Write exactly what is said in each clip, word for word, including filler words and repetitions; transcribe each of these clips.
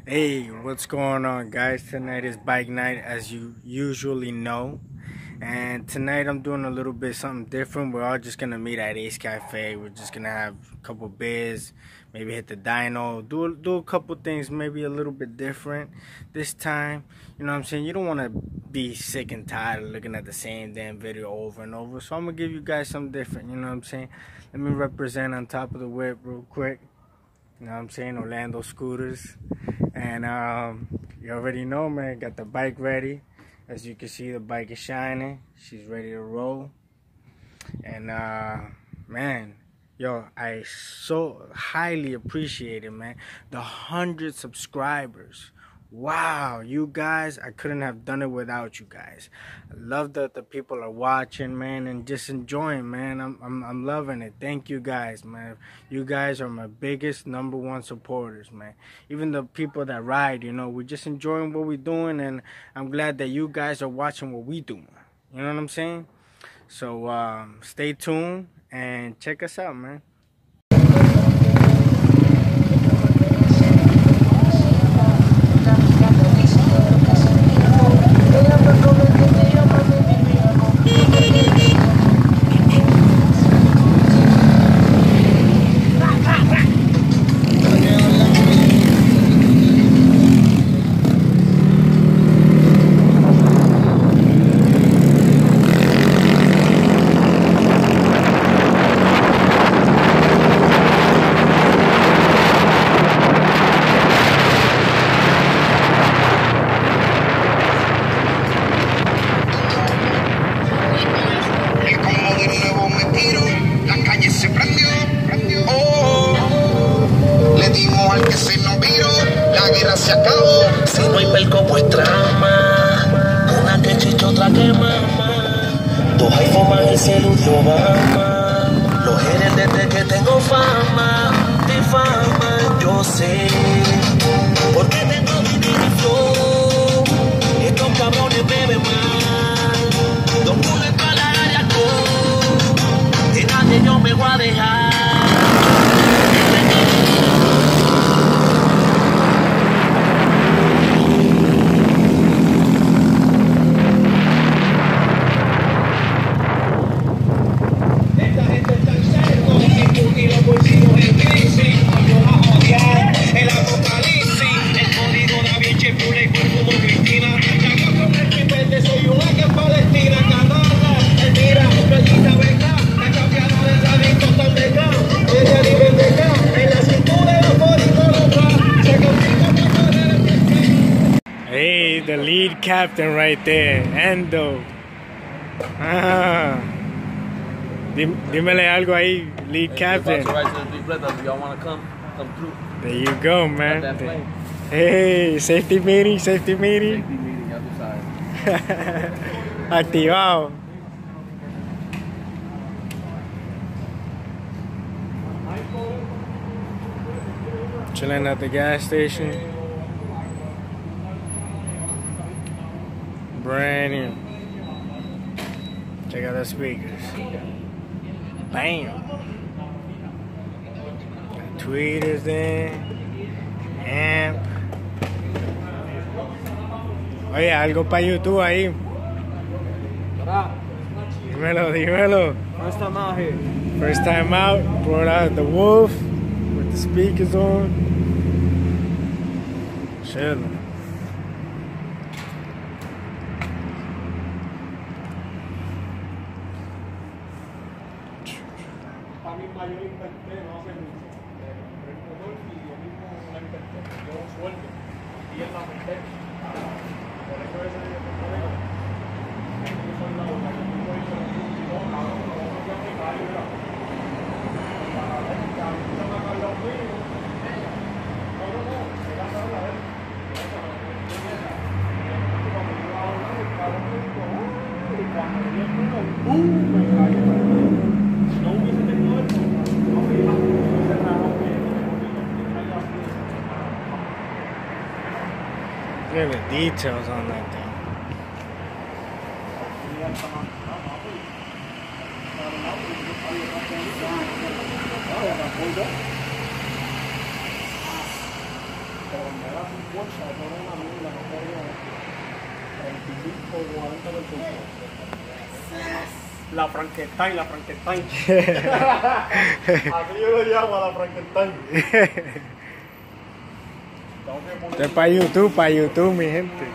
Hey, what's going on, guys? Tonight is bike night, as you usually know. And tonight I'm doing a little bit something different. We're all just gonna meet at Ace Cafe. We're just gonna have a couple beers, maybe hit the dyno, do do a couple things, maybe a little bit different this time. You know what I'm saying? You don't want to be sick and tired of looking at the same damn video over and over. So I'm gonna give you guys something different. You know what I'm saying? Let me represent on top of the whip real quick. You know what I'm saying? Orlando Scooters. And um, you already know, man, got the bike ready. As you can see, the bike is shining. She's ready to roll. And uh, man, yo, I so highly appreciate it, man. The one hundred subscribers. Wow, you guys, I couldn't have done it without you guys. I love that the people are watching, man, and just enjoying, man. I'm, I'm, I'm loving it. Thank you guys, man. You guys are my biggest number one supporters, man. Even the people that ride, you know, we're just enjoying what we're doing, and I'm glad that you guys are watching what we do, man. You know what I'm saying? So um, stay tuned and check us out, man. Se acabó. Si no hay pelco, pues trama. Una que chicha, otra que mama. Dos iPhone más el celular Obama. Los genes desde que tengo fama. De fama, yo sé. Porque tengo dinero y flow. Estos cabrones beben mal. Dos mules para la área con. De nadie yo me voy a dejar. Hey, the lead captain right there, Endo. Ah. Dímele algo ahí, lead hey, captain. right to the big brother. If y'all want to come, come through. There you go, man. Hey, safety meeting, safety meeting. Safety meeting, ya tú sabes. Activado. Chilling at the gas station. Brand new. Check out the speakers. Bam. Got tweeters in. Amp. Oye, algo para YouTube ahí. Dímelo, dímelo. First time out here. First time out. Brought out the Wolf with the speakers on. Chilling. Para mí mayor inverté, no hace mucho. El motor y yo mismo la inverté. Yo sueldo y él la inverté. Por eso ese es el problema. Yo soy la boca, yo tengo eso y no, cabrón, no lo voy a aplicar, ¿verdad? Para ver, que a mí se me ha cambiado mínimo. No, no, no, se va a hablar a ver. Cuando yo iba a hablar, el cabrón me dijo, ¡uh! Y cuando yo estuve, ¡uh! Me cayó. No hubiese tenido esto, no me iba a cerrar bien. Look at the details on that thing. donde era cincuenta, eso era una mierda, no podía treinta y cinco o cuarenta por ciento. La Frankenstein, la Frankenstein. Aquí yo le llamo a la Frankenstein. Esto es para YouTube, para YouTube, mi gente.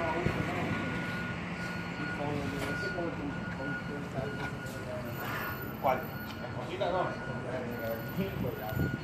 ¿Cuál? ¿La cosita no?